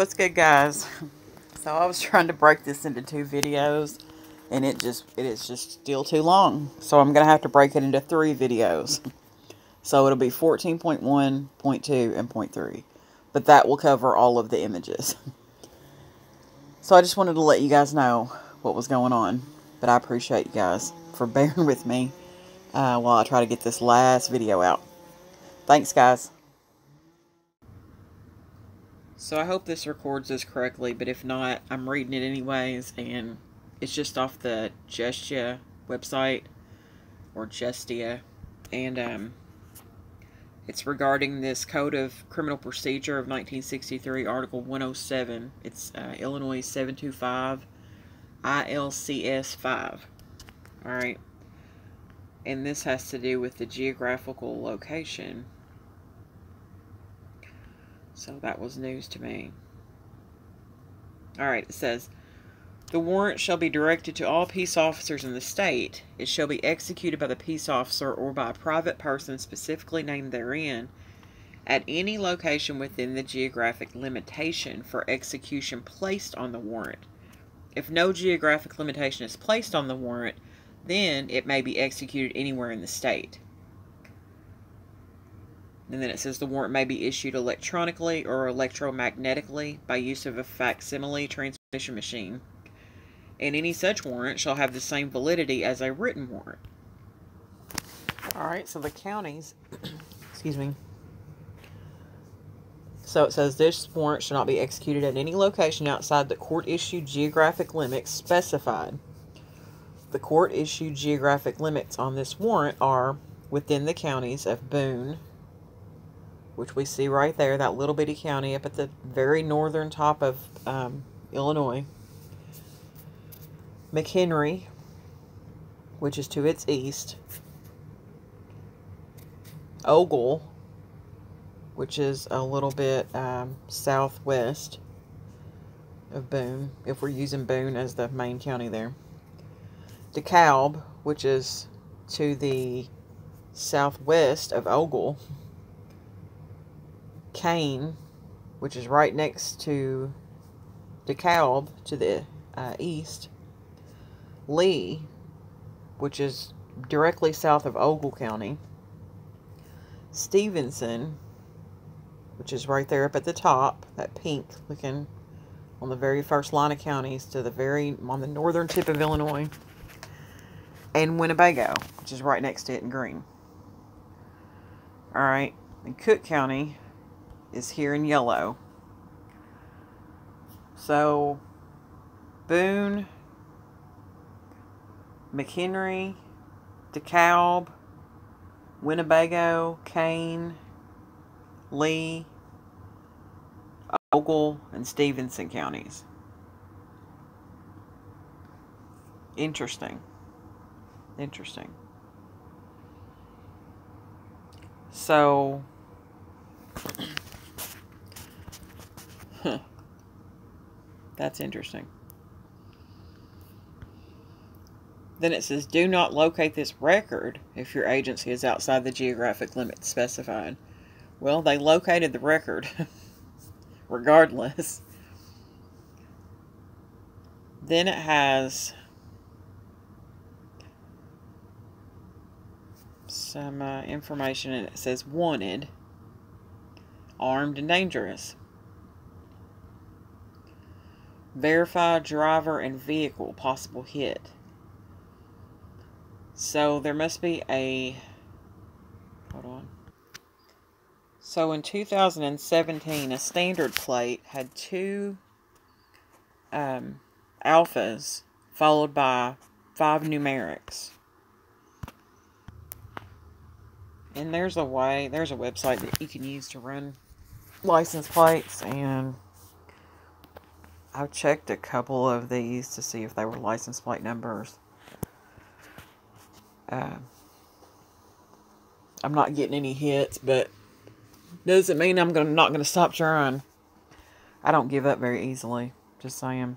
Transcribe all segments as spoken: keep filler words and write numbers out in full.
what's good, guys? So I was trying to break this into two videos, and it just it is just still too long. So I'm gonna have to break it into three videos. So it'll be fourteen point one, point two, and point three. But that will cover all of the images. So I just wanted to let you guys know what was going on. But I appreciate you guys for bearing with me uh, while I try to get this last video out. Thanks, guys. So I hope this records this correctly, but if not, I'm reading it anyways, and it's just off the Justia website, or Justia, and um, it's regarding this Code of Criminal Procedure of nineteen sixty-three, Article one oh seven. It's uh, Illinois seven two five, I L C S five. Alright, and this has to do with the geographical location. So that was news to me. Alright, it says, the warrant shall be directed to all peace officers in the state. It shall be executed by the peace officer or by a private person specifically named therein at any location within the geographic limitation for execution placed on the warrant. If no geographic limitation is placed on the warrant, then it may be executed anywhere in the state. And then it says the warrant may be issued electronically or electromagnetically by use of a facsimile transmission machine. And any such warrant shall have the same validity as a written warrant. Alright, so the counties, excuse me. So it says this warrant shall not be executed at any location outside the court-issued geographic limits specified. The court-issued geographic limits on this warrant are within the counties of Boone, which we see right there, that little bitty county up at the very northern top of um, Illinois. McHenry, which is to its east. Ogle, which is a little bit um, southwest of Boone, if we're using Boone as the main county there. DeKalb, which is to the southwest of Ogle. Kane, which is right next to DeKalb to the uh, east. Lee, which is directly south of Ogle County. Stevenson, which is right there up at the top, that pink looking on the very first line of counties to the very, on the northern tip of Illinois. And Winnebago, which is right next to it in green. Alright, and Cook County is here in yellow. So, Boone, McHenry, DeKalb, Winnebago, Kane, Lee, Ogle, and Stevenson counties. Interesting. Interesting. So, huh. That's interesting. Then it says, do not locate this record if your agency is outside the geographic limits specified. Well, they located the record, regardless. Then it has some uh, information, and it says, wanted, armed and dangerous. Verify driver and vehicle, possible hit. So there must be a, hold on. So in two thousand seventeen, a standard plate had two um, alphas followed by five numerics. And there's a way, there's a website that you can use to run license plates, and I've checked a couple of these to see if they were license plate numbers. Uh, I'm not getting any hits, but doesn't mean I'm gonna, not going to stop trying. I don't give up very easily, just saying.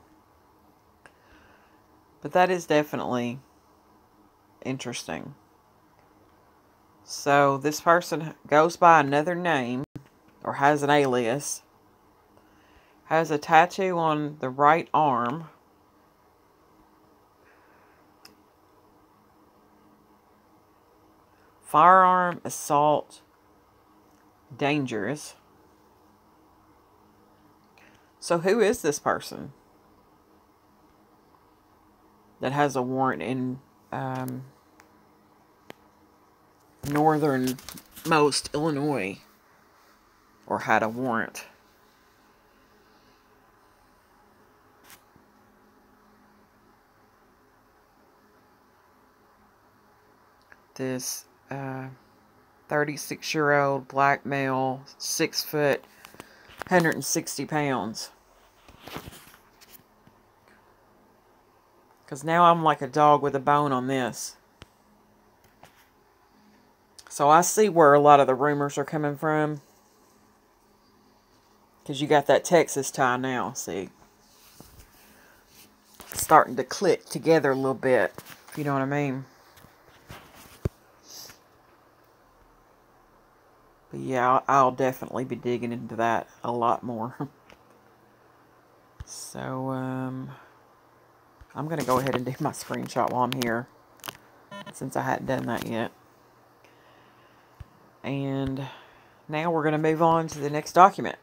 But that is definitely interesting. So this person goes by another name, or has an alias, has a tattoo on the right arm. Firearm assault, dangerous. So who is this person that has a warrant in um, northernmost Illinois, or had a warrant? This uh, thirty-six-year-old black male, six foot, one hundred sixty pounds. Because now I'm like a dog with a bone on this. So I see where a lot of the rumors are coming from. Because you got that Texas tie now, see. It's starting to click together a little bit, if you know what I mean. But yeah, I'll, I'll definitely be digging into that a lot more. So, um... I'm going to go ahead and do my screenshot while I'm here, since I hadn't done that yet. And now we're going to move on to the next document.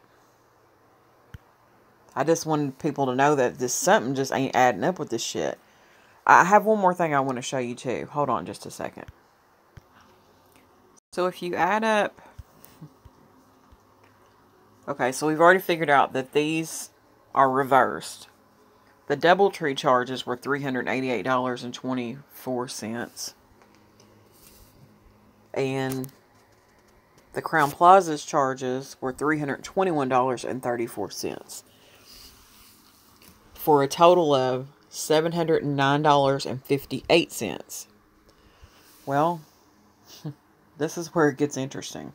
I just wanted people to know that this something just ain't adding up with this shit. I have one more thing I want to show you too. Hold on just a second. So if you add up... Okay, so we've already figured out that these are reversed. The DoubleTree charges were three hundred eighty-eight dollars and twenty-four cents. And the Crown Plaza's charges were three hundred twenty-one dollars and thirty-four cents. For a total of seven hundred nine dollars and fifty-eight cents. Well, this is where it gets interesting.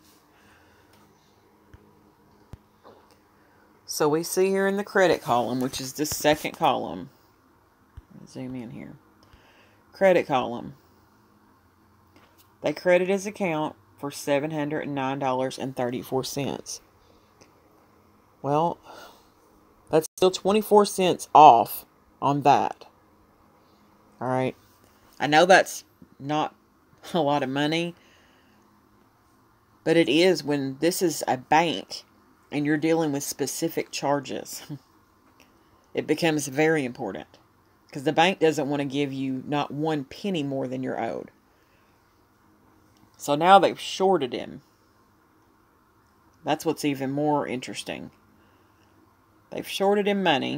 So we see here in the credit column, which is the second column. Zoom in here. Credit column. They credit his account for seven hundred nine dollars and thirty-four cents. Well, that's still twenty-four cents off on that. Alright. I know that's not a lot of money, but it is when this is a bank and you're dealing with specific charges. It becomes very important. Because the bank doesn't want to give you not one penny more than you're owed. So now they've shorted him. That's what's even more interesting. They've shorted him money.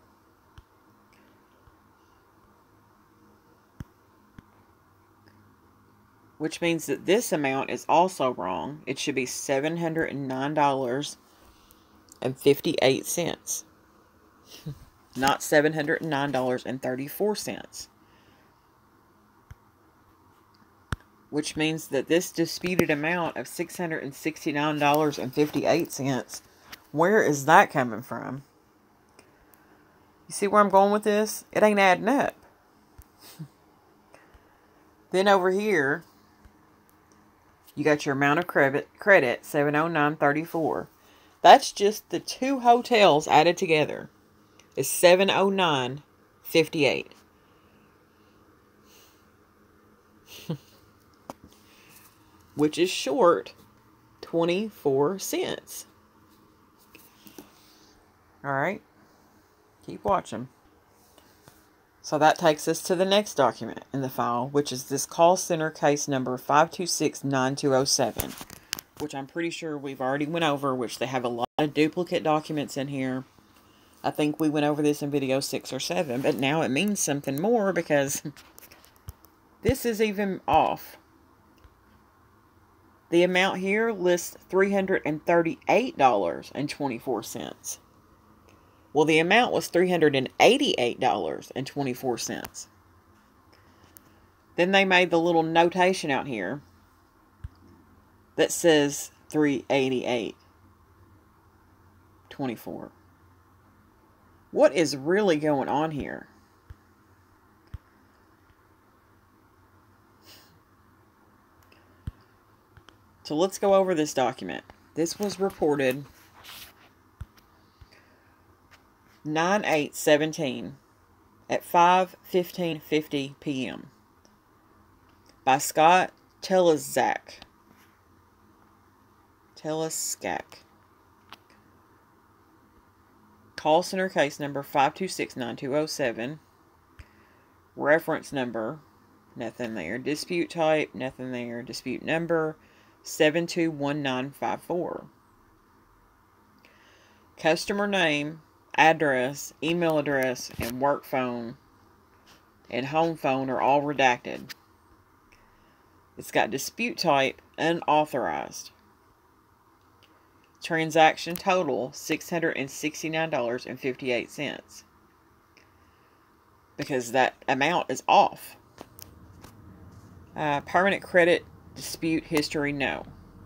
Which means that this amount is also wrong. It should be seven hundred nine dollars and fifty-eight cents. Not seven hundred nine dollars and thirty-four cents. Which means that this disputed amount of six hundred sixty-nine dollars and fifty-eight cents, where is that coming from? You see where I'm going with this? It ain't adding up. Then over here, you got your amount of credit, credit seven hundred nine dollars and thirty-four cents. That's just the two hotels added together. Is seven hundred nine dollars and fifty-eight cents. Which is short twenty-four cents. Alright. Keep watching. So that takes us to the next document in the file, which is this call center case number five two six nine two zero seven. Which I'm pretty sure we've already went over, which they have a lot of duplicate documents in here. I think we went over this in video six or seven, but now it means something more because this is even off. The amount here lists three hundred thirty-eight dollars and twenty-four cents. Well, the amount was three hundred eighty-eight dollars and twenty-four cents. Then they made the little notation out here that says three hundred eighty-eight dollars and twenty-four cents. What is really going on here? So let's go over this document. This was reported nine eight seventeen at five fifteen fifty p m by Scott Teleszak. Teleszak. Call center case number five two six nine two zero seven. Reference number, nothing there. Dispute type, nothing there. Dispute number, seven two one nine five four. Customer name, address, email address, and work phone and home phone are all redacted. It's got dispute type, unauthorized. Transaction total, six hundred sixty-nine dollars and fifty-eight cents. Because that amount is off. Uh, permanent credit, dispute history, no.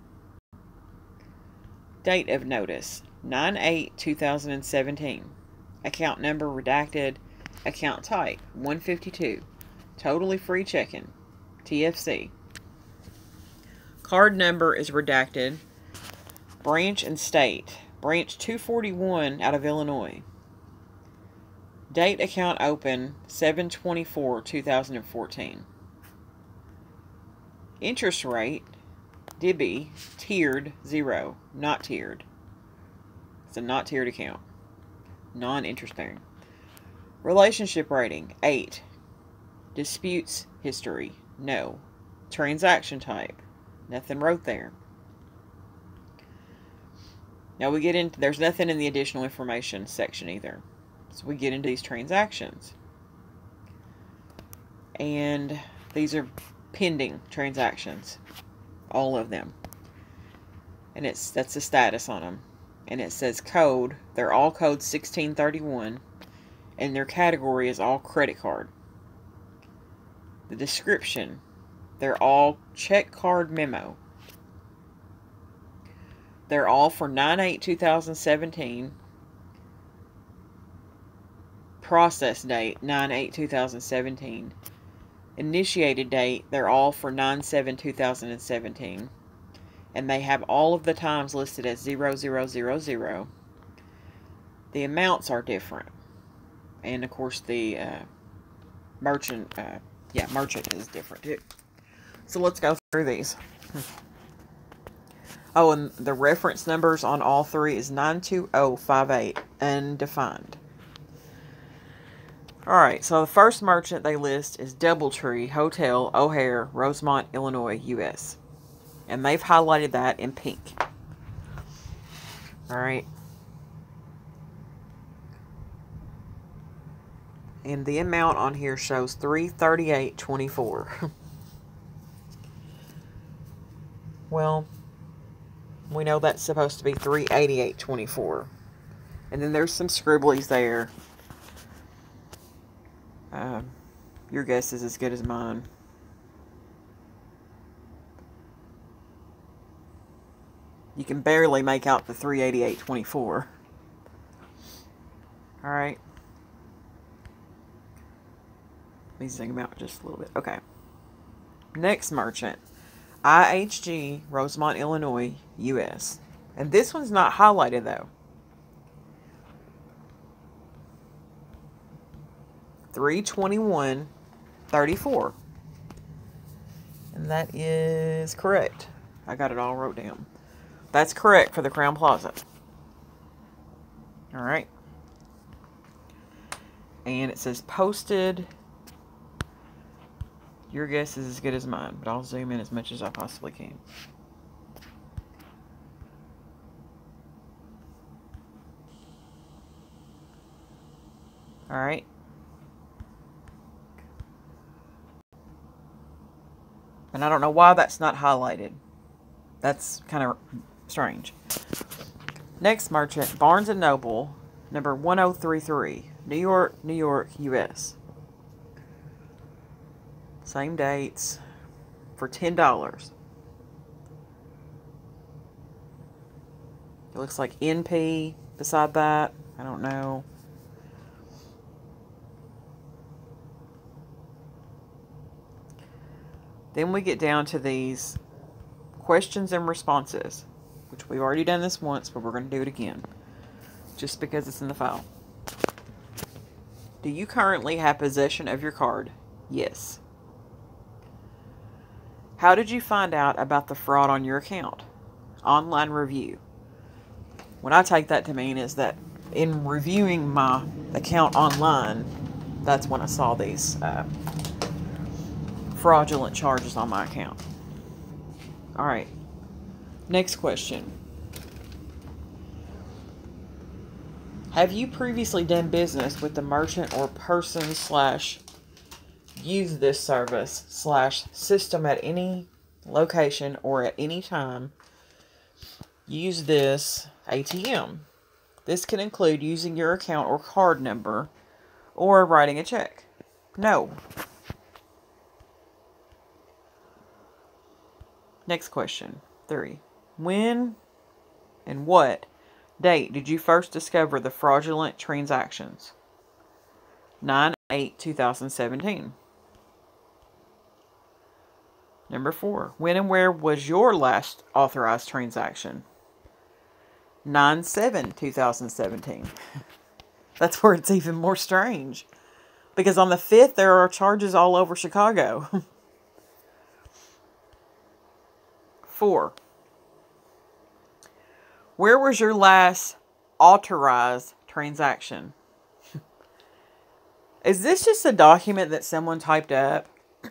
Date of notice, nine eight two thousand seventeen. Account number redacted. Account type, one fifty-two. Totally free checking. T F C. Card number is redacted. Branch and state. Branch two forty-one out of Illinois. Date account open, seven twenty-four two thousand fourteen. Interest rate, D B, tiered, zero. Not tiered. It's a not tiered account. Non-interest bearing. Relationship rating, eight. Disputes history, no. Transaction type, nothing wrote there. Now we get into, there's nothing in the additional information section either. So we get into these transactions. And these are pending transactions. All of them. And it's that's the status on them. And it says code. They're all code sixteen thirty-one. And their category is all credit card. The description. They're all check card memo. They're all for nine eight two thousand seventeen. Process date, nine eight two thousand seventeen. Initiated date, they're all for nine seven two thousand seventeen. And they have all of the times listed as zero zero zero zero. The amounts are different. And of course the uh, merchant, uh, yeah, merchant is different too. So let's go through these. Oh, and the reference numbers on all three is nine two zero five eight, undefined. Alright, so the first merchant they list is Doubletree Hotel, O'Hare, Rosemont, Illinois, U S. And they've highlighted that in pink. Alright. And the amount on here shows three thirty-eight twenty-four. Well, we know that's supposed to be three eighty-eight twenty-four. And then there's some scribblies there. Uh, your guess is as good as mine. You can barely make out the three eighty-eight twenty-four. Alright. Let me zoom out just a little bit. Okay. Next merchant. I H G, Rosemont, Illinois, U S. And this one's not highlighted though. three twenty-one thirty-four. And that is correct. I got it all wrote down. That's correct for the Crown Plaza. Alright. And it says posted. Your guess is as good as mine, but I'll zoom in as much as I possibly can. Alright. And I don't know why that's not highlighted. That's kind of strange. Next merchant, Barnes and Noble, number one oh three three, New York, New York, U S. Same dates for ten dollars. It looks like N P beside that. I don't know. Then we get down to these questions and responses, which we've already done this once, but we're going to do it again, just because it's in the file. Do you currently have possession of your card? Yes. How did you find out about the fraud on your account? Online review. What I take that to mean is that in reviewing my account online, that's when I saw these uh, fraudulent charges on my account. All right. Next question. Have you previously done business with the merchant or person slash use this service slash system at any location or at any time? Use this A T M. This can include using your account or card number or writing a check. No. Next question. Three. When and what date did you first discover the fraudulent transactions? nine eight two thousand seventeen. Number four. When and where was your last authorized transaction? nine seven two thousand seventeen. That's where it's even more strange. Because on the fifth, there are charges all over Chicago. Four. Where was your last authorized transaction? Is this just a document that someone typed up?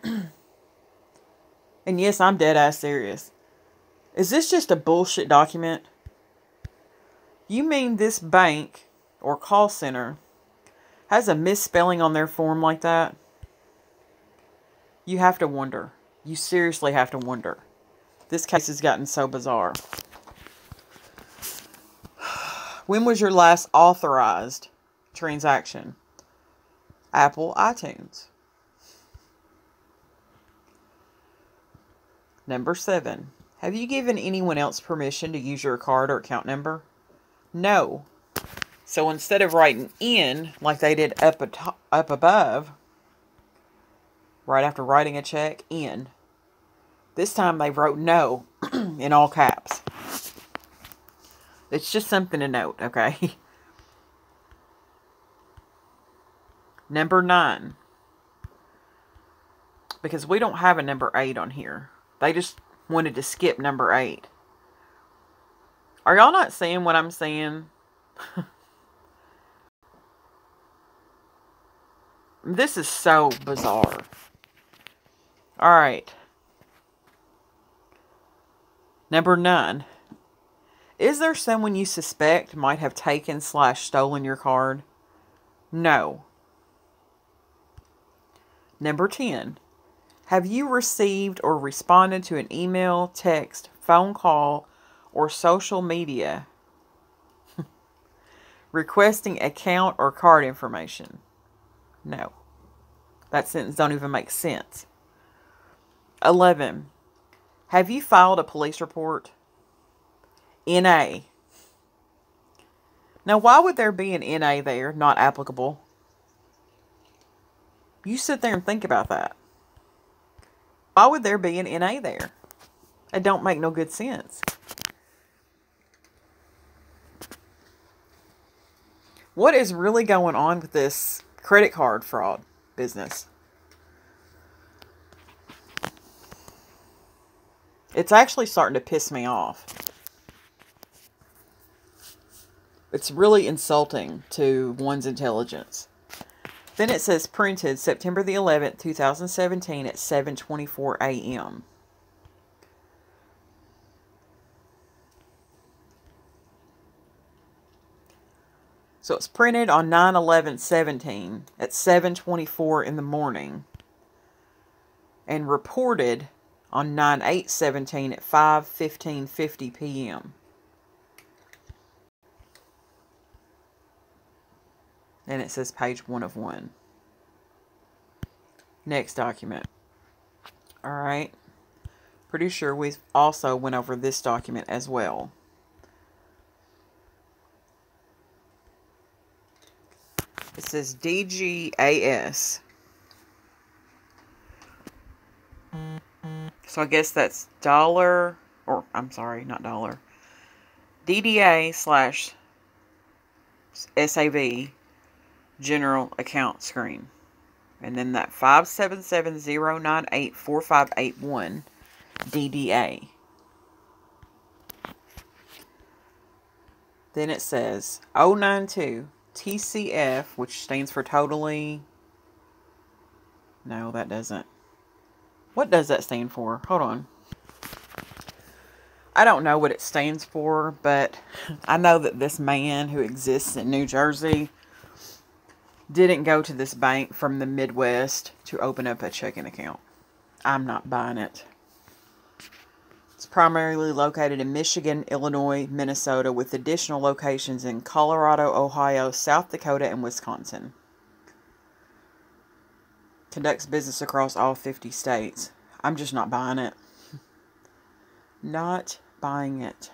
And yes, I'm dead ass serious. Is this just a bullshit document? You mean this bank or call center has a misspelling on their form like that? You have to wonder. You seriously have to wonder. This case has gotten so bizarre. When was your last authorized transaction? Apple iTunes. Number seven. Have you given anyone else permission to use your card or account number? No. So instead of writing in like they did up, atop, up above, right after writing a check, in. This time they wrote no in all caps. It's just something to note, okay? Number nine. Because we don't have a number eight on here. They just wanted to skip number eight. Are y'all not seeing what I'm seeing? This is so bizarre. Alright. Number nine. Is there someone you suspect might have taken slash stolen your card? No. Number ten. Have you received or responded to an email, text, phone call, or social media requesting account or card information? No. That sentence don't even make sense. eleven. Have you filed a police report? N A. Now, why would there be an N A there, not applicable? You sit there and think about that. Why would there be an N A there? It don't make no good sense. What is really going on with this credit card fraud business? It's actually starting to piss me off. It's really insulting to one's intelligence. Then it says printed September the eleventh, two thousand seventeen at seven twenty-four a m So it's printed on nine eleven seventeen at seven twenty-four in the morning and reported on nine eight seventeen at five fifteen fifty p m And it says page one of one. Next document. Alright. Pretty sure we also went over this document as well. It says D G A S. So I guess that's dollar, or I'm sorry, not dollar. D D A slash S A V general account screen. And then that five seven seven zero nine eight four five eight one D D A. Then it says oh nine two T C F, which stands for totally... No, that doesn't. What does that stand for? Hold on. I don't know what it stands for, but I know that this man who exists in New Jersey didn't go to this bank from the Midwest to open up a checking account. I'm not buying it. It's primarily located in Michigan, Illinois, Minnesota, with additional locations in Colorado, Ohio, South Dakota, and Wisconsin. Conducts business across all fifty states. I'm just not buying it. Not buying it.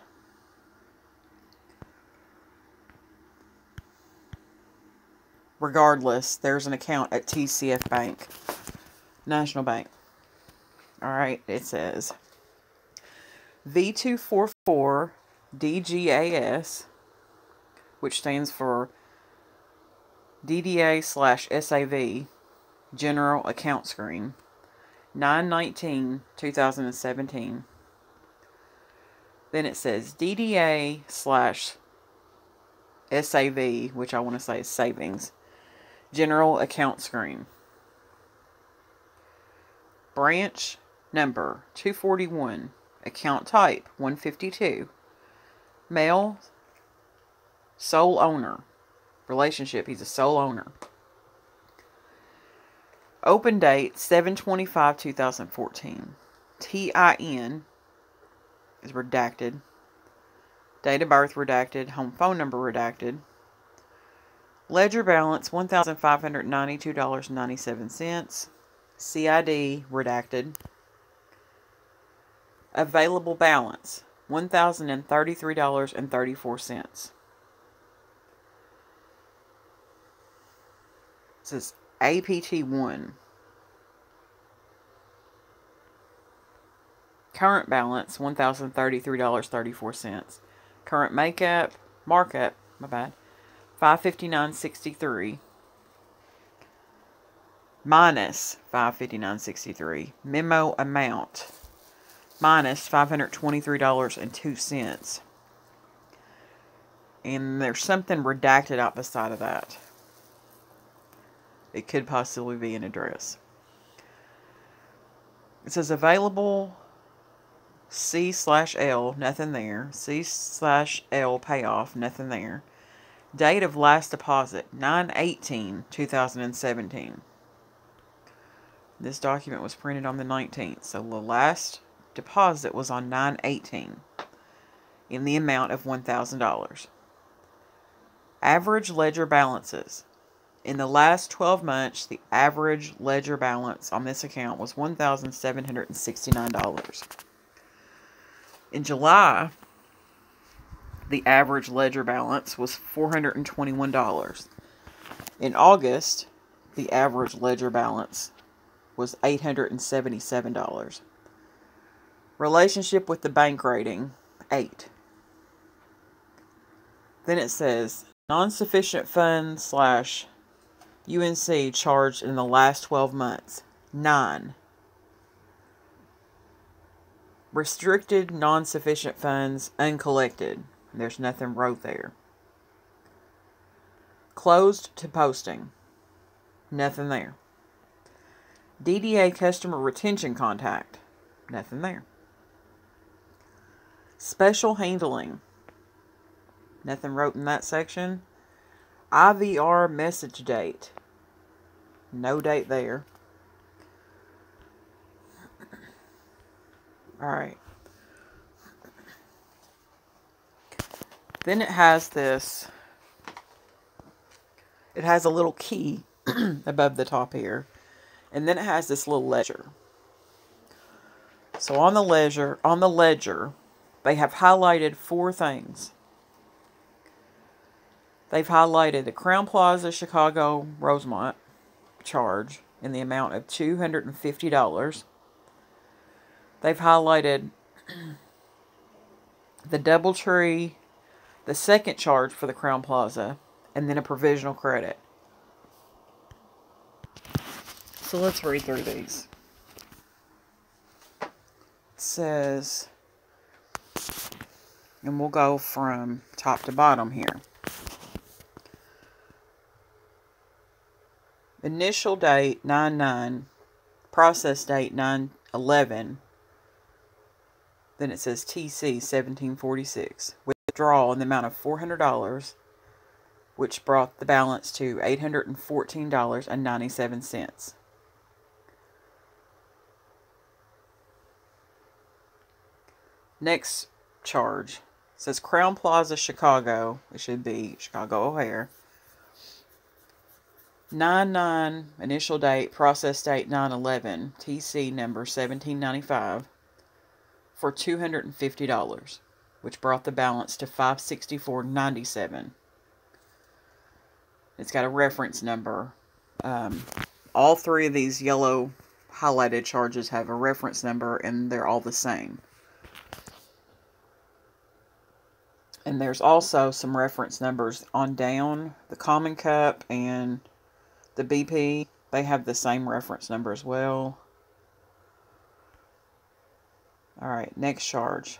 Regardless, there's an account at T C F Bank, National Bank. Alright, it says V two four four D G A S, which stands for D D A slash S A V, General Account Screen, nine nineteen two thousand seventeen. Then it says D D A slash S A V, which I want to say is Savings, General Account Screen. Branch number two forty-one. Account type one fifty-two. Male, sole owner. Relationship, he's a sole owner. Open date seven twenty-five two thousand fourteen. T I N is redacted. Date of birth redacted. Home phone number redacted. Ledger balance one thousand five hundred ninety-two dollars and ninety-seven cents. C I D redacted. Available balance one thousand thirty-three dollars and thirty-four cents. It says A P T one. Current balance one thousand thirty-three dollars and thirty-four cents. Current makeup, markup, my bad, five fifty-nine sixty-three. Minus five fifty-nine sixty-three. Memo amount minus five hundred twenty-three dollars and two cents. And there's something redacted out beside of that. It could possibly be an address. It says available C slash L, nothing there. C slash L payoff, nothing there. Date of last deposit, nine eighteen two thousand seventeen. This document was printed on the nineteenth, so the last deposit was on nine eighteen in the amount of one thousand dollars. Average ledger balances. In the last twelve months, the average ledger balance on this account was one thousand seven hundred sixty-nine dollars. In July, the average ledger balance was four hundred twenty-one dollars. In August, the average ledger balance was eight hundred seventy-seven dollars. Relationship with the bank rating, eight. Then it says, non-sufficient funds slash U N C charged in the last twelve months, nine. Restricted non-sufficient funds uncollected. There's nothing wrote there. Closed to posting. Nothing there. D D A customer retention contact. Nothing there. Special handling. Nothing wrote in that section. I V R message date. No date there. Alright. Then it has this. It has a little key above the top here. And then it has this little ledger. So on the ledger, on the ledger, they have highlighted four things. They've highlighted the Crown Plaza Chicago Rosemont charge in the amount of two hundred fifty dollars. They've highlighted the Doubletree, the second charge for the Crown Plaza, and then a provisional credit So let's read through these. It says, and we'll go from top to bottom here. Initial date nine nine, process date nine eleven. Then it says T C seventeen forty-six. Withdrawal in the amount of four hundred dollars, which brought the balance to eight hundred fourteen dollars and ninety-seven cents. Next charge says Crown Plaza, Chicago. It should be Chicago O'Hare. nine nine, initial date, process date nine eleven, T C number seventeen ninety-five for two hundred fifty dollars, which brought the balance to five hundred sixty-four ninety-seven. It's got a reference number. Um, all three of these yellow highlighted charges have a reference number, and they're all the same. And there's also some reference numbers on down. The Common Cup and the B P, they have the same reference number as well. Alright, next charge.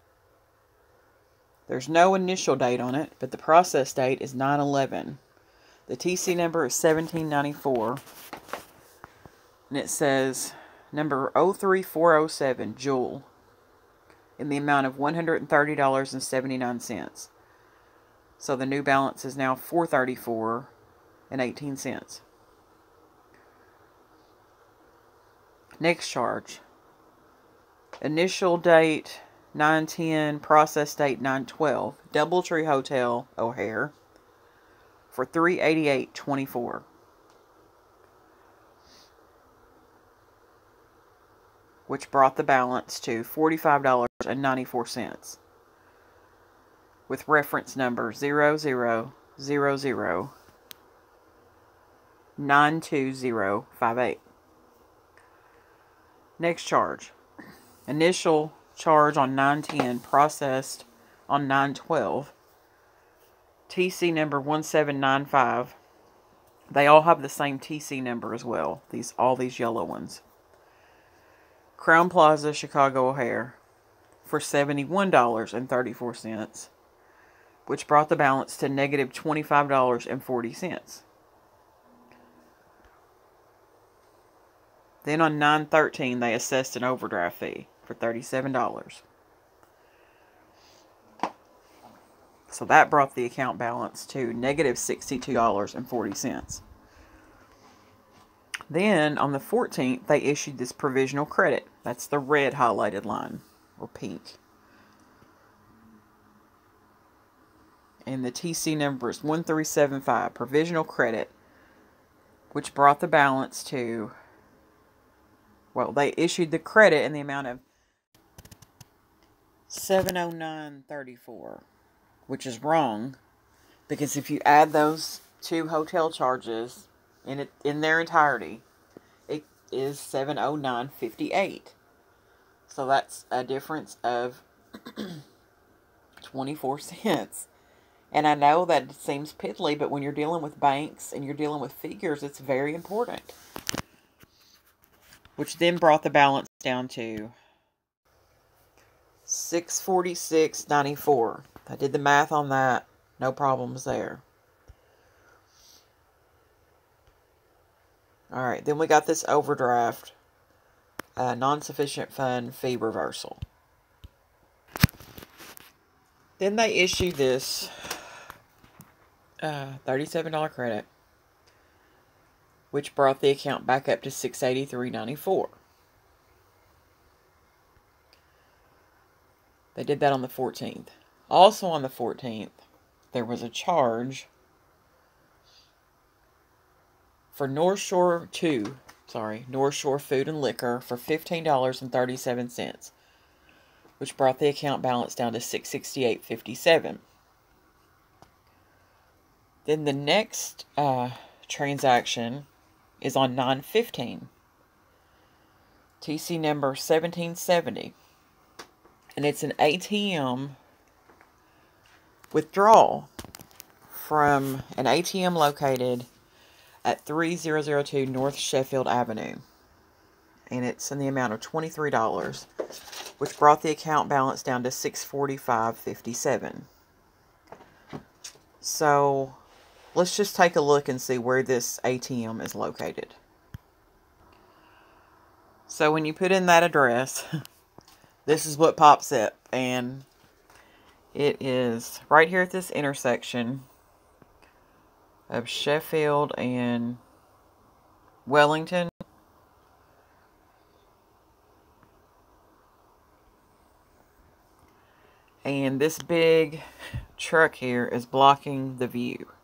There's no initial date on it, but the process date is nine eleven. The T C number is seventeen ninety-four. And it says number oh three four oh seven, Jewel, in the amount of one hundred thirty dollars and seventy-nine cents. So the new balance is now four hundred thirty-four dollars and eighteen cents. Next charge. Initial date nine ten, process date nine twelve. Doubletree Hotel, O'Hare, for three hundred eighty-eight dollars and twenty-four cents. Which brought the balance to forty-five dollars and ninety-four cents. With reference number zero zero zero zero nine two zero five eight. Next charge. Initial charge on nine ten, processed on nine twelve. T C number one seven nine five. They all have the same T C number as well. These all these yellow ones. Crown Plaza, Chicago O'Hare, for seventy-one dollars and thirty-four cents, which brought the balance to negative twenty-five dollars and forty cents. Then on nine thirteen, they assessed an overdraft fee for thirty-seven dollars. So that brought the account balance to negative sixty-two dollars and forty cents. Then on the fourteenth, they issued this provisional credit. That's the red highlighted line, or pink. And the T C number is one three seven five, provisional credit, which brought the balance to, well, they issued the credit in the amount of seven oh nine thirty-four, which is wrong, because if you add those two hotel charges in it in their entirety, it is seven oh nine fifty-eight. So that's a difference of twenty-four cents. And I know that seems piddly, but when you're dealing with banks and you're dealing with figures, it's very important. Which then brought the balance down to six forty-six ninety-four. I did the math on that. No problems there. Alright, then we got this overdraft, uh, non-sufficient fund fee reversal. Then they issued this uh, thirty-seven dollar credit, which brought the account back up to six hundred eighty-three dollars and ninety-four cents. They did that on the fourteenth. Also on the fourteenth, there was a charge for North Shore two, sorry, North Shore Food and Liquor for fifteen dollars and thirty-seven cents, which brought the account balance down to six hundred sixty-eight dollars and fifty-seven cents. Then the next uh, transaction is on nine fifteen. T C number seventeen seventy. And it's an A T M withdrawal from an A T M located at three thousand two North Sheffield Avenue. And it's in the amount of twenty-three dollars, which brought the account balance down to six hundred forty-five dollars and fifty-seven cents. So, let's just take a look and see where this A T M is located. So, when you put in that address, this is what pops up. And it is right here at this intersection of Sheffield and Wellington. And this big truck here is blocking the view.